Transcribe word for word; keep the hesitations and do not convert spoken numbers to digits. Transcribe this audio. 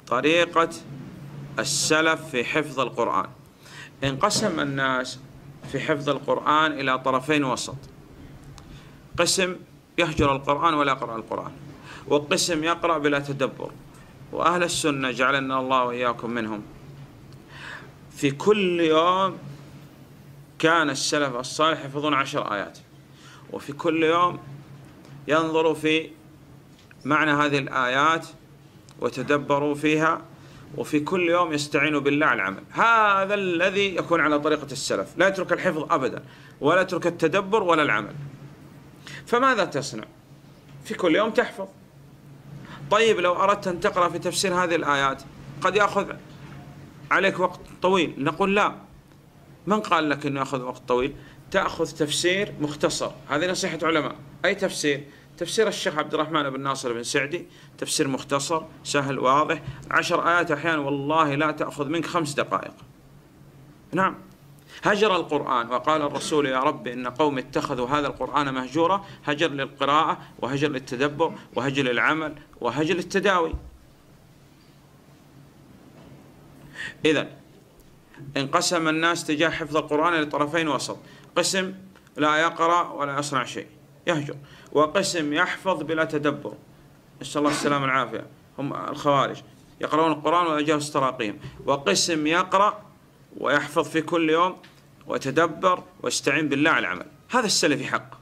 طريقة السلف في حفظ القرآن. انقسم الناس في حفظ القرآن إلى طرفين وسط: قسم يهجر القرآن ولا يقرأ القرآن، وقسم يقرأ بلا تدبر. وأهل السنة جعلنا الله وإياكم منهم، في كل يوم كان السلف الصالح يحفظون عشر آيات، وفي كل يوم ينظروا في معنى هذه الآيات وتدبروا فيها، وفي كل يوم يستعينوا بالله على العمل. هذا الذي يكون على طريقة السلف، لا يترك الحفظ أبدا، ولا يترك التدبر ولا العمل. فماذا تصنع؟ في كل يوم تحفظ. طيب لو أردت أن تقرأ في تفسير هذه الآيات قد يأخذ عليك وقت طويل. نقول لا، من قال لك أنه يأخذ وقت طويل؟ تأخذ تفسير مختصر. هذه نصيحة علماء. أي تفسير؟ تفسير الشيخ عبد الرحمن بن ناصر بن سعدي، تفسير مختصر سهل واضح، عشر آيات أحيانا والله لا تأخذ منك خمس دقائق. نعم، هجر القرآن، وقال الرسول: يا رب إن قوم اتخذوا هذا القرآن مهجورا. هجر للقراءة، وهجر للتدبر، وهجر للعمل، وهجر للتداوي. إذن انقسم الناس تجاه حفظ القرآن لطرفين وسط: قسم لا يقرأ ولا يصنع شيء، يهجر، وقسم يحفظ بلا تدبر، نسأل الله السلامة والعافية، هم الخوارج، يقرؤون القرآن ويجاوز تراقيهم. وقسم يقرأ ويحفظ في كل يوم ويتدبر ويستعين بالله على العمل. هذا السلفي حق.